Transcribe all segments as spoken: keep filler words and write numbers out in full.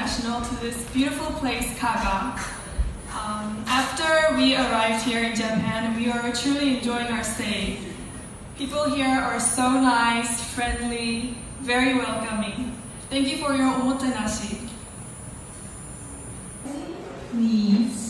international to this beautiful place, Kaga. Um, after we arrived here in Japan, we are truly enjoying our stay. People here are so nice, friendly, very welcoming. Thank you for your omotenashi. Please.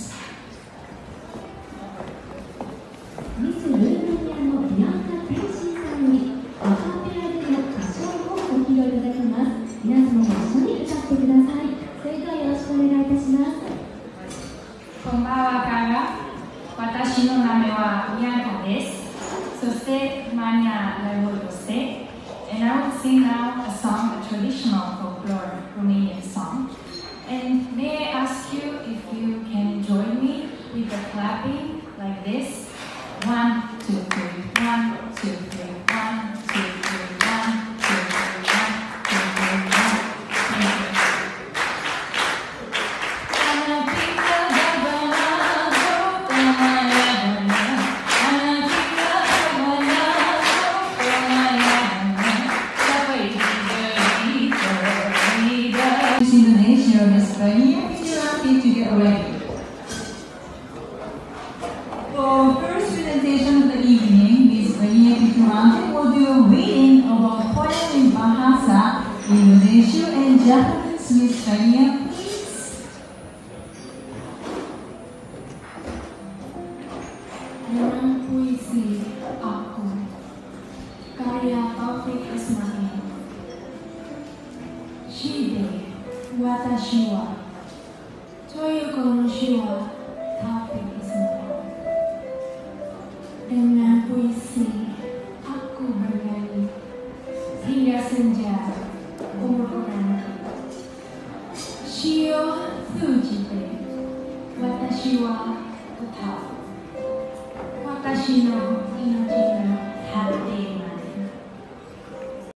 ミスルーマニアのビアンカ天心さんにアカペラでの歌唱をご披露いただきます。皆様も一緒に歌ってください。それではよろしくお願いいたします。 こんばんは、カガ。私の名前はビアンカです。そしてマニアライブとして、and I will sing now a song, a traditional folklore Romanian song. And may I ask you if you can join me with the clapping like this? One, two, three, one, two, three, one, two, three, one, two, three, one, two, three, one. Thank you. Indonesia, Miss Kania, if you're happy to get ready. For first presentation of the evening, Miss Kania Piturante will do a reading of a poem in Bahasa, Indonesia and Japanese. Miss Kania, please. Dalam puisi aku, karya Taufik Ismail. Shide Watashi wa Toyoko no shi wa Taufik Ismail. Dengan puisi aku bernyanyi hingga senja umurku nanti. Shio tsujite Watashi wa tetap Watashi no inochi